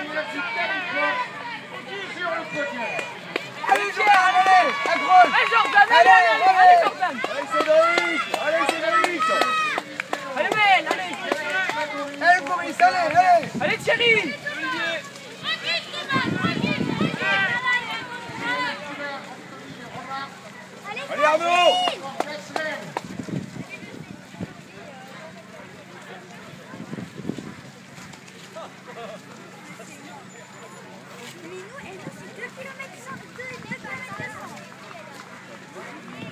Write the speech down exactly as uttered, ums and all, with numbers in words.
Allez, Pierre, allez, accroche. Allez, Jordan, allez, allez, allez, allez, Jordan. Allez, Cédric. Allez, Cédric. Allez, Ben, allez. Allez, Maurice, allez, allez. Allez, Thierry. Allez, Arnaud. Mais nous, elle nous, c'est deux kilomètres deux et demi.